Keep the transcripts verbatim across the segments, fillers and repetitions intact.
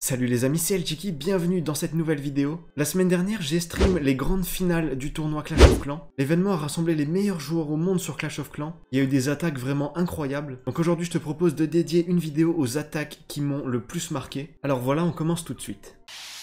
Salut les amis, c'est Elchiki, bienvenue dans cette nouvelle vidéo. La semaine dernière, j'ai stream les grandes finales du tournoi Clash of Clans. L'événement a rassemblé les meilleurs joueurs au monde sur Clash of Clans. Il y a eu des attaques vraiment incroyables. Donc aujourd'hui, je te propose de dédier une vidéo aux attaques qui m'ont le plus marqué. Alors voilà, on commence tout de suite.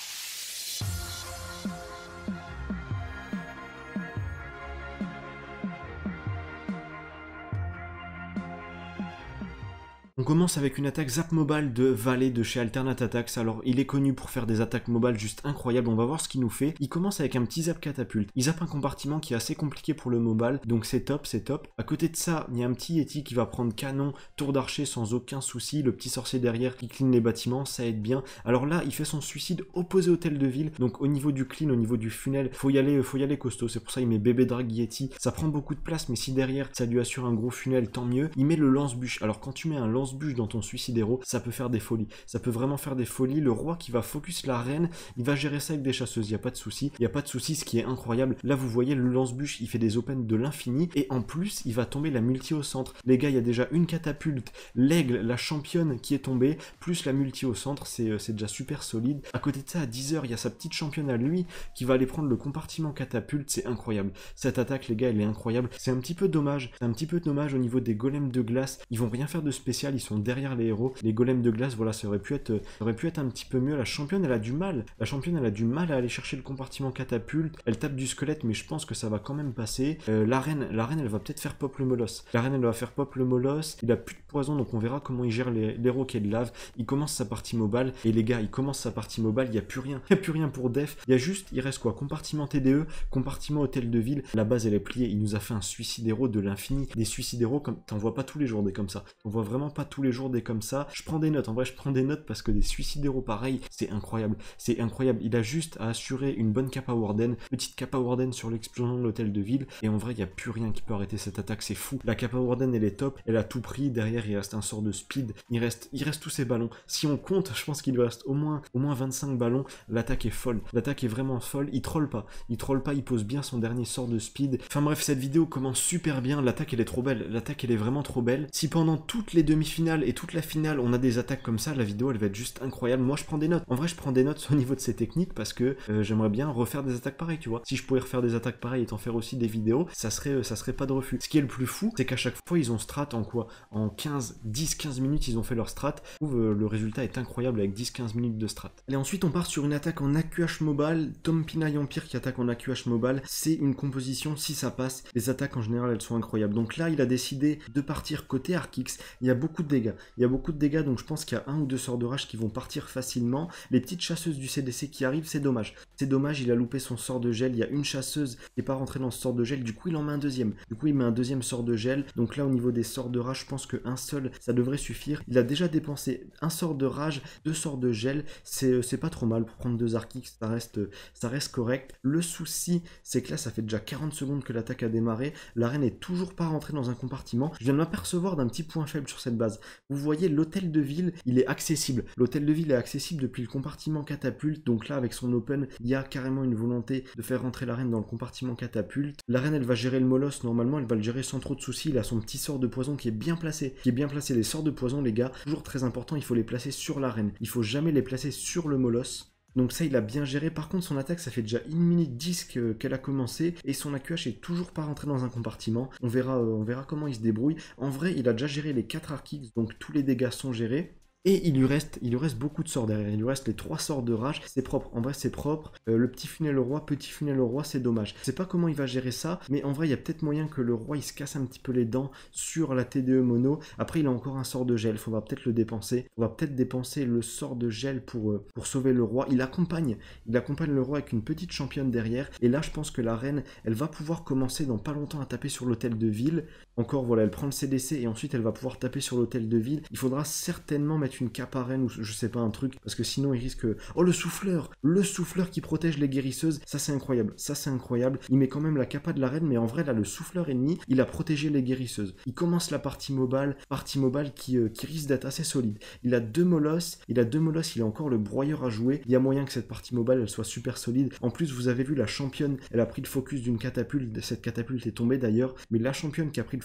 On commence avec une attaque Zap Mobile de Valet de chez Alternate Attacks. Alors il est connu pour faire des attaques mobiles juste incroyables, on va voir ce qu'il nous fait. Il commence avec un petit zap catapulte. Il zappe un compartiment qui est assez compliqué pour le mobile, donc c'est top, c'est top. À côté de ça, il y a un petit Yeti qui va prendre canon, tour d'archer sans aucun souci. Le petit sorcier derrière qui clean les bâtiments, ça aide bien. Alors là, il fait son suicide opposé hôtel de ville, donc au niveau du clean, au niveau du funnel, faut y aller, faut y aller costaud. C'est pour ça il met bébé drag Yeti. Ça prend beaucoup de place, mais si derrière ça lui assure un gros funnel, tant mieux. Il met le lance-bûche. Alors quand tu mets un lance bûche dans ton suicidero, ça peut faire des folies. Ça peut vraiment faire des folies. Le roi qui va focus la reine, il va gérer ça avec des chasseuses. Il n'y a pas de souci. Il n'y a pas de souci. Ce qui est incroyable, là vous voyez le lance-bûche, il fait des opens de l'infini et en plus il va tomber la multi au centre. Les gars, il y a déjà une catapulte, l'aigle, la championne qui est tombée, plus la multi au centre, c'est déjà super solide. À côté de ça, à dix heures, il y a sa petite championne à lui qui va aller prendre le compartiment catapulte. C'est incroyable. Cette attaque, les gars, elle est incroyable. C'est un petit peu dommage. C'est un petit peu dommage au niveau des golems de glace. Ils vont rien faire de spécial. Ils sont derrière les héros. Les golems de glace, voilà, ça aurait pu être, ça aurait pu être un petit peu mieux. La championne, elle a du mal. La championne, elle a du mal à aller chercher le compartiment catapulte. Elle tape du squelette, mais je pense que ça va quand même passer. Euh, la reine, la reine, elle va peut-être faire pop le molosse. La reine, elle va faire pop le molosse. Il a plus de poison, donc on verra comment il gère l'héros qui est de lave. Il commence sa partie mobile. Et les gars, il commence sa partie mobile. Il n'y a plus rien. Il n'y a plus rien pour def. Il y a juste, il reste quoi? Compartiment T D E, compartiment hôtel de ville. La base, elle est pliée. Il nous a fait un suicidéro de l'infini. Des suicidéros, comme t'en vois pas tous les jours des comme ça. On voit vraiment pas tous les jours des comme ça. Je prends des notes. En vrai, je prends des notes parce que des suicidéros pareils, c'est incroyable. C'est incroyable. Il a juste à assurer une bonne capa warden. Petite capa warden sur l'explosion de l'hôtel de ville. Et en vrai, il n'y a plus rien qui peut arrêter cette attaque. C'est fou. La capa warden, elle est top. Elle a tout pris. Derrière, il reste un sort de speed. Il reste, il reste tous ses ballons. Si on compte, je pense qu'il lui reste au moins, au moins vingt-cinq ballons. L'attaque est folle. L'attaque est vraiment folle. Il troll pas. Il troll pas. Il pose bien son dernier sort de speed. Enfin bref, cette vidéo commence super bien. L'attaque, elle est trop belle. L'attaque, elle est vraiment trop belle. Si pendant toutes les demi-finales et toute la finale, on a des attaques comme ça, la vidéo, elle va être juste incroyable. Moi, je prends des notes. En vrai, je prends des notes au niveau de ces techniques parce que euh, j'aimerais bien refaire des attaques pareilles, tu vois. Si je pouvais refaire des attaques pareilles et t'en faire aussi des vidéos, ça serait, euh, ça serait pas de refus. Ce qui est le plus fou, c'est qu'à chaque fois, ils ont strat en quoi? En quinze, dix, quinze minutes, ils ont fait leur strat. Je trouve euh, le résultat est incroyable avec dix quinze minutes de strat. Et ensuite, on part sur une attaque en A Q H mobile. Tom Pinaille Empire qui attaque en A Q H mobile. C'est une composition, si ça passe, les attaques en général, elles sont incroyables. Donc là, il a décidé de partir côté Arkix. Il y a beaucoup de dégâts. Il y a beaucoup de dégâts, donc je pense qu'il y a un ou deux sorts de rage qui vont partir facilement. Les petites chasseuses du C D C qui arrivent, c'est dommage. C'est dommage, il a loupé son sort de gel. Il y a une chasseuse qui n'est pas rentrée dans ce sort de gel. Du coup, il en met un deuxième. Du coup, il met un deuxième sort de gel. Donc là, au niveau des sorts de rage, je pense qu'un seul, ça devrait suffire. Il a déjà dépensé un sort de rage, deux sorts de gel. C'est pas trop mal pour prendre deux Arkix. Ça reste, ça reste correct. Le souci, c'est que là, ça fait déjà quarante secondes que l'attaque a démarré. La reine n'est toujours pas rentrée dans un compartiment. Je viens de m'apercevoir d'un petit point faible sur cette base. Vous voyez, l'hôtel de ville, il est accessible. L'hôtel de ville est accessible depuis le compartiment catapulte. Donc là, avec son open, il y a carrément une volonté de faire rentrer la reine dans le compartiment catapulte. La reine, elle va gérer le molosse. Normalement, elle va le gérer sans trop de soucis. Il a son petit sort de poison qui est bien placé. Qui est bien placé. Les sorts de poison, les gars, toujours très important, il faut les placer sur la reine. Il faut jamais les placer sur le molosse. Donc ça, il a bien géré. Par contre, son attaque, ça fait déjà une minute dix qu'elle a commencé. Et son A Q H est toujours pas rentré dans un compartiment. On verra, euh, on verra comment il se débrouille. En vrai, il a déjà géré les quatre Arkix. Donc tous les dégâts sont gérés. Et il lui reste, il lui reste beaucoup de sorts derrière. Il lui reste les trois sorts de rage. C'est propre. En vrai, c'est propre. Euh, le petit funnel au roi, petit funnel au roi, c'est dommage. Je sais pas comment il va gérer ça, mais en vrai, il y a peut-être moyen que le roi il se casse un petit peu les dents sur la T D E mono. Après, il a encore un sort de gel. Faudra peut-être le dépenser. On va peut-être dépenser le sort de gel pour, euh, pour sauver le roi. Il accompagne, il accompagne le roi avec une petite championne derrière. Et là, je pense que la reine, elle va pouvoir commencer dans pas longtemps à taper sur l'hôtel de ville. Encore, voilà, elle prend le C D C et ensuite elle va pouvoir taper sur l'hôtel de ville. Il faudra certainement mettre une cape à reine ou je sais pas un truc parce que sinon il risque... Oh, le souffleur! Le souffleur qui protège les guérisseuses, ça c'est incroyable, ça c'est incroyable. Il met quand même la capa de la reine, mais en vrai là le souffleur ennemi, il a protégé les guérisseuses. Il commence la partie mobile, partie mobile qui, euh, qui risque d'être assez solide. Il a deux molosses, il a deux molosses, il a encore le broyeur à jouer. Il y a moyen que cette partie mobile elle soit super solide. En plus vous avez vu la championne, elle a pris le focus d'une catapulte, cette catapulte est tombée d'ailleurs, mais la championne qui a pris le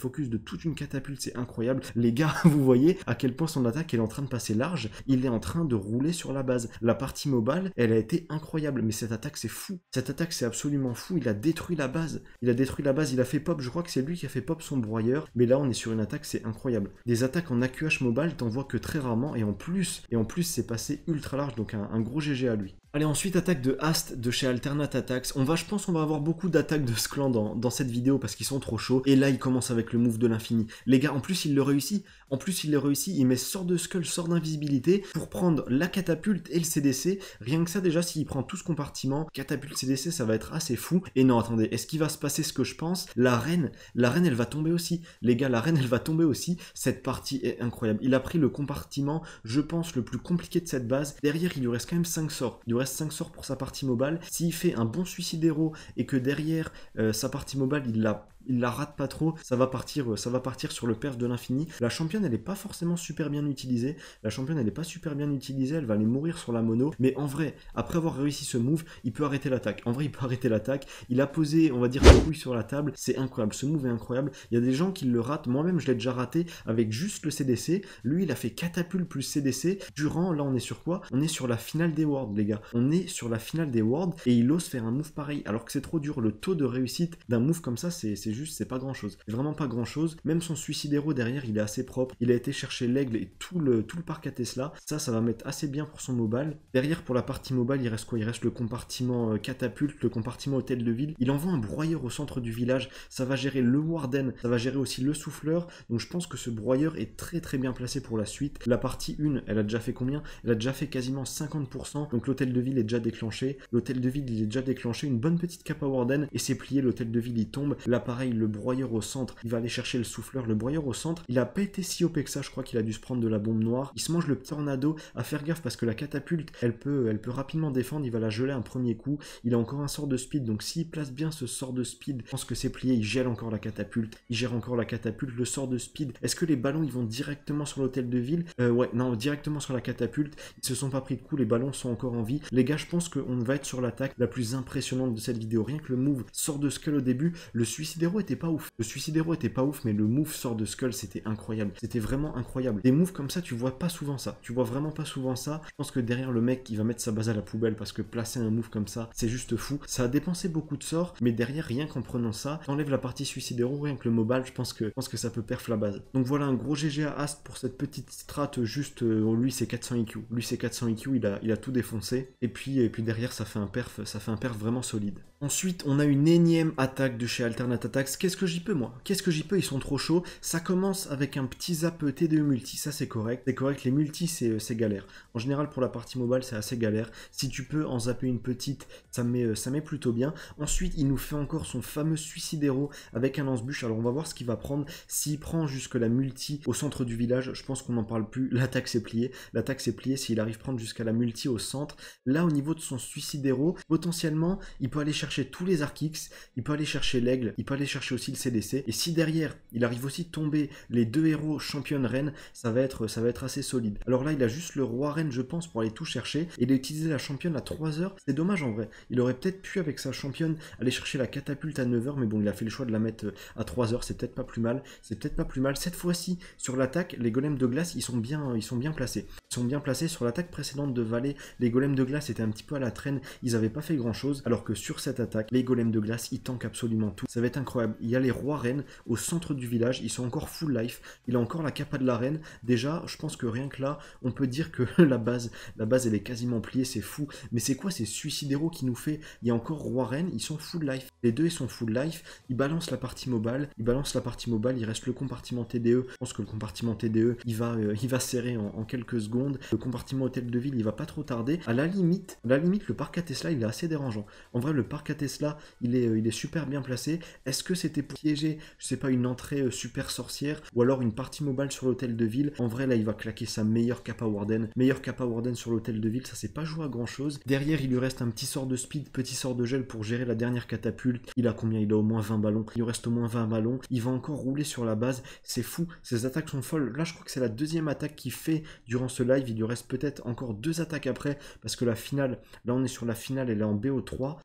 focus de toute une catapulte, c'est incroyable. Les gars, vous voyez à quel point son attaque elle est en train de passer large, il est en train de rouler sur la base. La partie mobile, elle a été incroyable, mais cette attaque c'est fou. Cette attaque c'est absolument fou, il a détruit la base. Il a détruit la base, il a fait pop, je crois que c'est lui qui a fait pop son broyeur, mais là on est sur une attaque, c'est incroyable. Des attaques en A Q H mobile, t'en vois que très rarement, et en plus, et en plus c'est passé ultra large, donc un, un gros G G à lui. Allez, ensuite, attaque de Ast de chez Alternate Attacks. On va, je pense, on va avoir beaucoup d'attaques de ce clan dans, dans cette vidéo parce qu'ils sont trop chauds. Et là, il commence avec le move de l'infini. Les gars, en plus, il le réussit. En plus, il le réussit. Il met sort de skull, sort d'invisibilité pour prendre la catapulte et le C D C. Rien que ça, déjà, s'il prend tout ce compartiment, catapulte C D C, ça va être assez fou. Et non, attendez, est-ce qu'il va se passer ce que je pense? La reine, la reine, elle va tomber aussi. Les gars, la reine, elle va tomber aussi. Cette partie est incroyable. Il a pris le compartiment, je pense, le plus compliqué de cette base. Derrière, il lui reste quand même cinq sorts. Il lui reste cinq sorts pour sa partie mobile. S'il fait un bon suicidero et que derrière euh, sa partie mobile il la il la rate pas trop, ça va partir ça va partir sur le perf de l'infini. La championne elle est pas forcément super bien utilisée, la championne elle est pas super bien utilisée, elle va aller mourir sur la mono, mais en vrai, après avoir réussi ce move, il peut arrêter l'attaque. En vrai, il peut arrêter l'attaque, il a posé, on va dire, le couille sur la table, c'est incroyable, ce move est incroyable. Il y a des gens qui le ratent, moi-même je l'ai déjà raté avec juste le C D C, lui il a fait catapulte plus C D C, durant, là on est sur quoi? On est sur la finale des Worlds les gars, on est sur la finale des Worlds et il ose faire un move pareil, alors que c'est trop dur. Le taux de réussite d'un move comme ça, c'est juste, c'est pas grand chose, vraiment pas grand chose. Même son suicidero derrière, il est assez propre, il a été chercher l'aigle et tout le, tout le parc à Tesla, ça, ça va mettre assez bien pour son mobile. Derrière, pour la partie mobile, il reste quoi? Il reste le compartiment euh, catapulte, le compartiment hôtel de ville, il envoie un broyeur au centre du village, ça va gérer le warden, ça va gérer aussi le souffleur, donc je pense que ce broyeur est très très bien placé pour la suite. La partie un, elle a déjà fait combien? Elle a déjà fait quasiment cinquante pour cent, donc l'hôtel de ville est déjà déclenché, l'hôtel de ville il est déjà déclenché, une bonne petite capa warden et c'est plié, l'hôtel de ville il tombe. Là pareil, le broyeur au centre, il va aller chercher le souffleur, le broyeur au centre, il a pas été si O P que ça, je crois qu'il a dû se prendre de la bombe noire, il se mange le tornado, à faire gaffe parce que la catapulte elle peut, elle peut rapidement défendre, il va la geler un premier coup, il a encore un sort de speed, donc s'il place bien ce sort de speed, je pense que c'est plié, il gèle encore la catapulte, il gère encore la catapulte, le sort de speed, est-ce que les ballons ils vont directement sur l'hôtel de ville? euh, ouais, non, directement sur la catapulte, ils se sont pas pris de coup, les ballons sont encore en vie. Les gars, je pense qu'on va être sur l'attaque la plus impressionnante de cette vidéo. Rien que le move sort de skull au début, le suicidero était pas ouf. Le suicidero était pas ouf, mais le move sort de skull, c'était incroyable. C'était vraiment incroyable. Des moves comme ça, tu vois pas souvent ça. Tu vois vraiment pas souvent ça. Je pense que derrière le mec, il va mettre sa base à la poubelle parce que placer un move comme ça, c'est juste fou. Ça a dépensé beaucoup de sorts, mais derrière, rien qu'en prenant ça, t'enlèves la partie suicidero, rien que le mobile, je pense que, je pense que ça peut perf la base. Donc voilà, un gros G G à Ast pour cette petite strat, juste, euh, lui c'est quatre cents I Q. Lui c'est quatre cents I Q, il a, il a tout défoncé. Et puis, et puis derrière, ça fait un perf, ça fait un perf vraiment solide. Ensuite, on a une énième attaque de chez Alternate Attacks. Qu'est-ce que j'y peux, moi? Qu'est-ce que j'y peux? Ils sont trop chauds. Ça commence avec un petit zap T D E multi. Ça, c'est correct. C'est correct. Les multis, c'est galère. En général, pour la partie mobile, c'est assez galère. Si tu peux en zapper une petite, ça met, ça met plutôt bien. Ensuite, il nous fait encore son fameux suicidero avec un lance-bûche. Alors, on va voir ce qu'il va prendre. S'il prend jusque la multi au centre du village, je pense qu'on n'en parle plus. L'attaque, c'est plié. L'attaque, c'est plié. S'il arrive à prendre jusqu'à la multi au centre, là, au niveau de son suicidero, potentiellement, il peut aller chercher tous les arcs X, il peut aller chercher l'aigle, il peut aller chercher aussi le C D C, et si derrière il arrive aussi de tomber les deux héros championne reine, ça va être ça va être assez solide. Alors là il a juste le roi reine je pense pour aller tout chercher, et il a utilisé la championne à trois heures, c'est dommage en vrai, il aurait peut-être pu avec sa championne aller chercher la catapulte à neuf heures, mais bon il a fait le choix de la mettre à trois heures, c'est peut-être pas plus mal, c'est peut-être pas plus mal. Cette fois-ci sur l'attaque, les golems de glace ils sont bien, ils sont bien placés, ils sont bien placés. Sur l'attaque précédente de Vallée, les golems de glace étaient un petit peu à la traîne, ils avaient pas fait grand chose, alors que sur cette attaque, les golems de glace, ils tankent absolument tout. Ça va être incroyable. Il y a les rois reines au centre du village, ils sont encore full life. Il a encore la capa de la reine. Déjà, je pense que rien que là, on peut dire que la base, la base, elle est quasiment pliée, c'est fou. Mais c'est quoi ces suicidéros qui nous fait? Il y a encore roi reine, ils sont full life. Les deux, ils sont full life. Ils balancent la partie mobile. Ils balancent la partie mobile. Il reste le compartiment T D E. Je pense que le compartiment T D E, il va, euh, il va serrer en, en quelques secondes. Le compartiment hôtel de ville, il va pas trop tarder. À la limite, à la limite, le parc à Tesla, il est assez dérangeant. En vrai, le parc à Tesla, il est, euh, il est super bien placé. Est-ce que c'était pour piéger, je sais pas, une entrée euh, super sorcière ou alors une partie mobile sur l'hôtel de ville? En vrai, là, il va claquer sa meilleure capa warden. Meilleure capa warden sur l'hôtel de ville, ça s'est pas joué à grand chose. Derrière, il lui reste un petit sort de speed, petit sort de gel pour gérer la dernière catapulte. Il a combien? Il a au moins vingt ballons. Il lui reste au moins vingt ballons. Il va encore rouler sur la base. C'est fou. Ses attaques sont folles. Là, je crois que c'est la deuxième attaque qu'il fait durant ce live. Il lui reste peut-être encore deux attaques après parce que la finale, là, on est sur la finale, elle est en B O trois. Donc,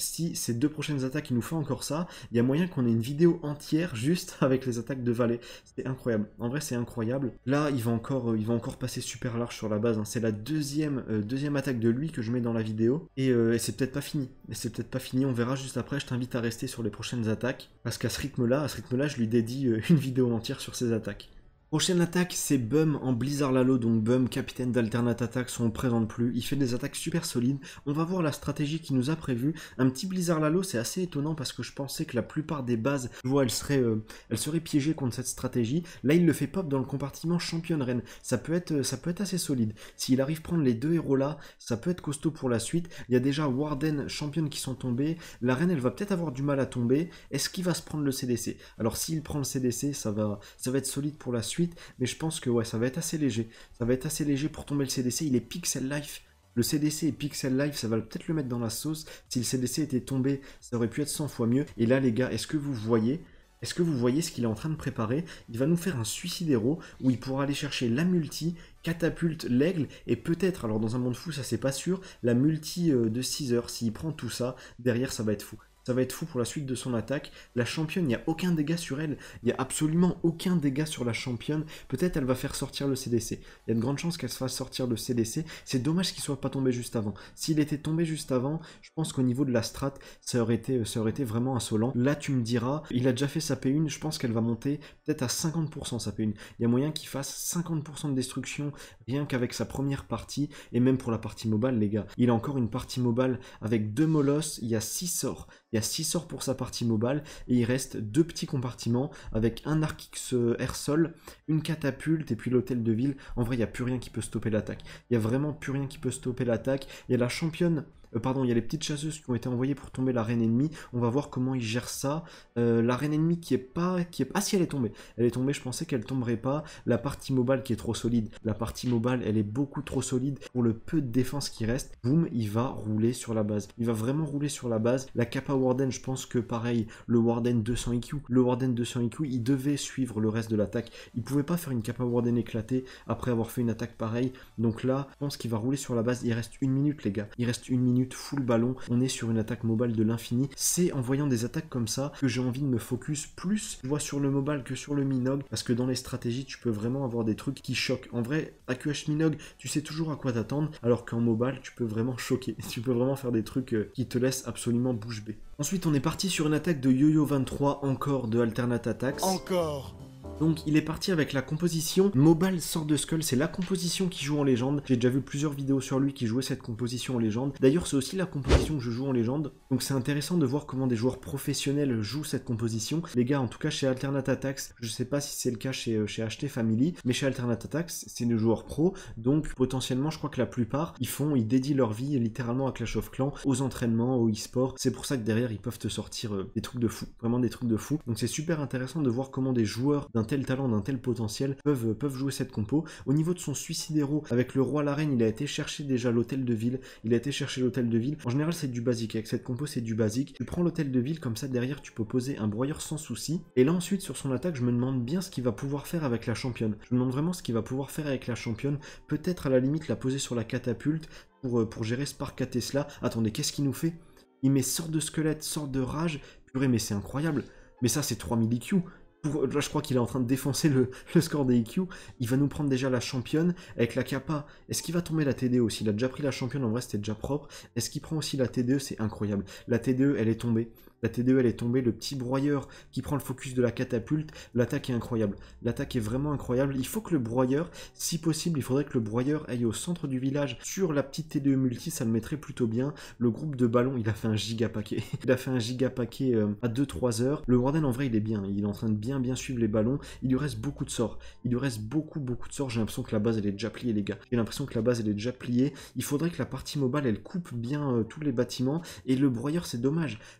si ces deux prochaines attaques, il nous fait encore ça, il y a moyen qu'on ait une vidéo entière juste avec les attaques de Valet. C'est incroyable. En vrai, c'est incroyable. Là, il va encore, euh, il va encore passer super large sur la base. Hein. C'est la deuxième, euh, deuxième attaque de lui que je mets dans la vidéo. Et, euh, et c'est peut-être pas fini. Et c'est peut-être pas fini. On verra juste après. Je t'invite à rester sur les prochaines attaques. Parce qu'à ce rythme-là, à ce rythme-là, je lui dédie euh, une vidéo entière sur ses attaques. Prochaine attaque, c'est Bum en Blizzard Lalo, donc Bum, capitaine d'Alternate Attack, on ne le présente plus, il fait des attaques super solides, on va voir la stratégie qu'il nous a prévue. Un petit Blizzard Lalo, c'est assez étonnant parce que je pensais que la plupart des bases, tu vois, elles seraient, euh, elles seraient piégées contre cette stratégie. Là, il le fait pop dans le compartiment championne reine, ça peut être, ça peut être assez solide. S'il arrive à prendre les deux héros là, ça peut être costaud pour la suite. Il y a déjà Warden, championne qui sont tombés, la reine, elle va peut-être avoir du mal à tomber. Est-ce qu'il va se prendre le C D C? Alors s'il prend le C D C, ça va, ça va être solide pour la suite. Mais je pense que ouais, ça va être assez léger. Ça va être assez léger pour tomber le C D C. Il est Pixel Life. Le C D C et Pixel Life, ça va peut-être le mettre dans la sauce. Si le C D C était tombé, ça aurait pu être cent fois mieux. Et là, les gars, est-ce que vous voyez Est-ce que vous voyez ce qu'il est en train de préparer? Il va nous faire un suicide héros où il pourra aller chercher la multi, catapulte, l'aigle et peut-être, alors dans un monde fou, ça c'est pas sûr, la multi de six heures. S'il prend tout ça, derrière, ça va être fou. Ça va être fou pour la suite de son attaque. La championne, il n'y a aucun dégât sur elle. Il n'y a absolument aucun dégât sur la championne. Peut-être elle va faire sortir le C D C. Il y a de grandes chances qu'elle se fasse sortir le C D C. C'est dommage qu'il ne soit pas tombé juste avant. S'il était tombé juste avant, je pense qu'au niveau de la strat, ça aurait été, ça aurait été vraiment insolent. Là, tu me diras, il a déjà fait sa P un. Je pense qu'elle va monter peut-être à cinquante pour cent sa P un. Il y a moyen qu'il fasse cinquante pour cent de destruction rien qu'avec sa première partie. Et même pour la partie mobile, les gars. Il a encore une partie mobile avec deux molosses. Il y a six sorts. Il y a six sorts pour sa partie mobile et il reste deux petits compartiments avec un arc X air sol, une catapulte et puis l'hôtel de ville. En vrai, il n'y a plus rien qui peut stopper l'attaque. Il n'y a vraiment plus rien qui peut stopper l'attaque. Il y a la championne. Euh, pardon, il y a les petites chasseuses qui ont été envoyées pour tomber la reine ennemie. On va voir comment ils gèrent ça. Euh, la reine ennemie qui est pas... Qui est... Ah si, elle est tombée. Elle est tombée, je pensais qu'elle tomberait pas. La partie mobile qui est trop solide. La partie mobile, elle est beaucoup trop solide pour le peu de défense qui reste. Boum, il va rouler sur la base. Il va vraiment rouler sur la base. La Kappa Warden, je pense que pareil, le Warden deux cents I Q. Le Warden deux cents I Q, il devait suivre le reste de l'attaque. Il pouvait pas faire une Kappa Warden éclatée après avoir fait une attaque pareille. Donc là, je pense qu'il va rouler sur la base. Il reste une minute, les gars. Il reste une minute. Full ballon, on est sur une attaque mobile de l'infini. C'est en voyant des attaques comme ça que j'ai envie de me focus plus, tu vois, sur le mobile que sur le Minogue, parce que dans les stratégies, tu peux vraiment avoir des trucs qui choquent. En vrai, A Q H Minogue, tu sais toujours à quoi t'attendre, alors qu'en mobile, tu peux vraiment choquer. Tu peux vraiment faire des trucs qui te laissent absolument bouche bée. Ensuite, on est parti sur une attaque de Yo-Yo vingt-trois, encore de Alternate Attacks. Encore. Donc il est parti avec la composition Mobile Sword de Skull, c'est la composition qui joue en légende. J'ai déjà vu plusieurs vidéos sur lui qui jouait cette composition en légende. D'ailleurs c'est aussi la composition que je joue en légende. Donc c'est intéressant de voir comment des joueurs professionnels jouent cette composition. Les gars, en tout cas chez Alternate Attacks, je sais pas si c'est le cas chez, chez H T Family, mais chez Alternate Attacks, c'est des joueurs pros. Donc potentiellement je crois que la plupart, ils font, ils dédient leur vie littéralement à Clash of Clans, aux entraînements, au e-sport. C'est pour ça que derrière ils peuvent te sortir euh, des trucs de fou, vraiment des trucs de fou. Donc c'est super intéressant de voir comment des joueurs d'un tel talent, d'un tel potentiel peuvent, peuvent jouer cette compo. Au niveau de son suicide héros, avec le roi la reine, il a été chercher déjà l'hôtel de ville. Il a été chercher l'hôtel de ville. En général, c'est du basique. Avec cette compo, c'est du basique. Tu prends l'hôtel de ville, comme ça derrière, tu peux poser un broyeur sans souci. Et là, ensuite, sur son attaque, je me demande bien ce qu'il va pouvoir faire avec la championne. Je me demande vraiment ce qu'il va pouvoir faire avec la championne. Peut-être à la limite la poser sur la catapulte pour, pour gérer Spark à Tesla. Attendez, qu'est-ce qu'il nous fait? Il met sorte de squelette, sorte de rage. Purée, mais c'est incroyable. Mais ça, c'est trois mille I Q. Pour, là, je crois qu'il est en train de défoncer le, le score des I Q. Il va nous prendre déjà la championne avec la Kappa. Est-ce qu'il va tomber la T D E aussi? Il a déjà pris la championne, en vrai c'était déjà propre. Est-ce qu'il prend aussi la T D E? C'est incroyable. La T D E, elle est tombée. La T D E, elle est tombée. Le petit broyeur qui prend le focus de la catapulte. L'attaque est incroyable. L'attaque est vraiment incroyable. Il faut que le broyeur, si possible, il faudrait que le broyeur aille au centre du village sur la petite T D E multi. Ça le mettrait plutôt bien. Le groupe de ballons, il a fait un giga paquet. Il a fait un giga paquet euh, à deux trois heures. Le Warden, en vrai, il est bien. Il est en train de bien bien suivre les ballons. Il lui reste beaucoup de sorts. Il lui reste beaucoup beaucoup de sorts. J'ai l'impression que la base, elle est déjà pliée, les gars. J'ai l'impression que la base, elle est déjà pliée. Il faudrait que la partie mobile, elle coupe bien euh, tous les bâtiments. Et le broyeur, c'est dommage. Le broyeur,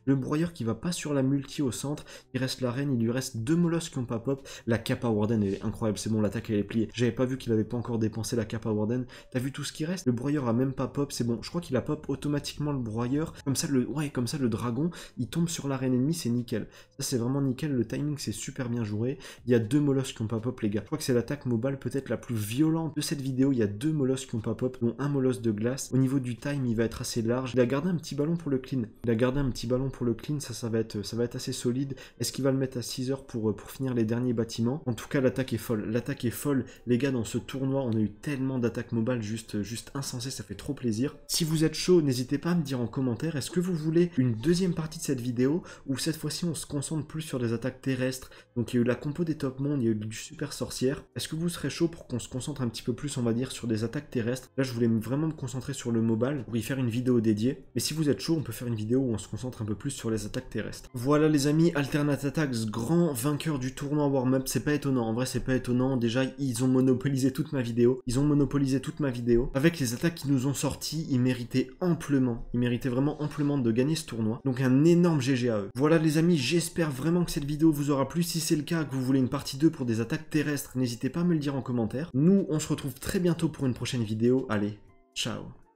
dire qu'il va pas sur la multi au centre, il reste la reine, il lui reste deux molosses qui ont pas pop. La Kappa Warden elle est incroyable, c'est bon, l'attaque elle est pliée. J'avais pas vu qu'il avait pas encore dépensé la Kappa Warden. T'as vu tout ce qui reste? Le broyeur a même pas pop, c'est bon, je crois qu'il a pop automatiquement le broyeur. Comme ça le ouais, comme ça le dragon, il tombe sur la reine ennemie, c'est nickel. Ça c'est vraiment nickel, le timing c'est super bien joué. Il y a deux molosses qui ont pas pop les gars. Je crois que c'est l'attaque mobile peut-être la plus violente de cette vidéo. Il y a deux molosses qui ont pas pop, dont un molosse de glace. Au niveau du time, il va être assez large. Il a gardé un petit ballon pour le clean. Il a gardé un petit ballon pour le clean, ça ça va être ça va être assez solide. Est-ce qu'il va le mettre à six heures pour, pour finir les derniers bâtiments? En tout cas, l'attaque est folle. L'attaque est folle. Les gars, dans ce tournoi, on a eu tellement d'attaques mobile juste, juste insensées, ça fait trop plaisir. Si vous êtes chaud, n'hésitez pas à me dire en commentaire, est-ce que vous voulez une deuxième partie de cette vidéo ou cette fois-ci on se concentre plus sur des attaques terrestres? Donc il y a eu la compo des top mondes, il y a eu du super sorcière. Est-ce que vous serez chaud pour qu'on se concentre un petit peu plus, on va dire, sur des attaques terrestres? Là, je voulais vraiment me concentrer sur le mobile pour y faire une vidéo dédiée. Mais si vous êtes chaud, on peut faire une vidéo où on se concentre un peu plus sur les attaques terrestres. Voilà les amis, Alternate Attacks, grand vainqueur du tournoi warm-up. C'est pas étonnant, en vrai c'est pas étonnant. Déjà, ils ont monopolisé toute ma vidéo. Ils ont monopolisé toute ma vidéo. Avec les attaques qui nous ont sortis, ils méritaient amplement, ils méritaient vraiment amplement de gagner ce tournoi. Donc un énorme G G à eux. Voilà les amis, j'espère vraiment que cette vidéo vous aura plu. Si c'est le cas, que vous voulez une partie deux pour des attaques terrestres, n'hésitez pas à me le dire en commentaire. Nous, on se retrouve très bientôt pour une prochaine vidéo. Allez, ciao.